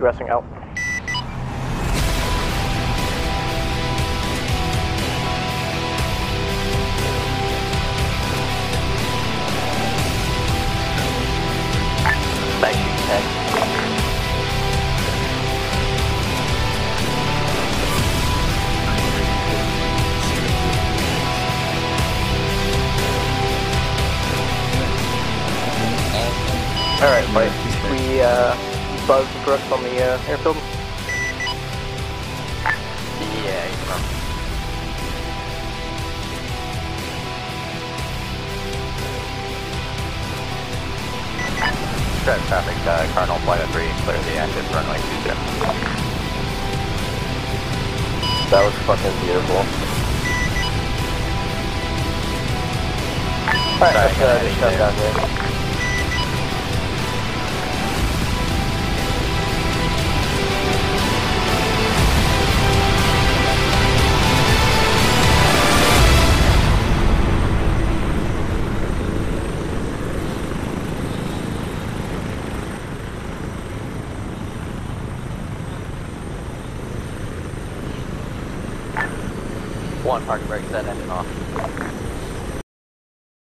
progressing out. Nice shooting, Ted. Alright, Mike. We buzz Brooks on the airfield? Yeah, you know. Drive traffic, Cardinal Flight of 3, clear the active runway 20. That was fucking beautiful. Alright, let's just come down here. One parking brake, set engine off.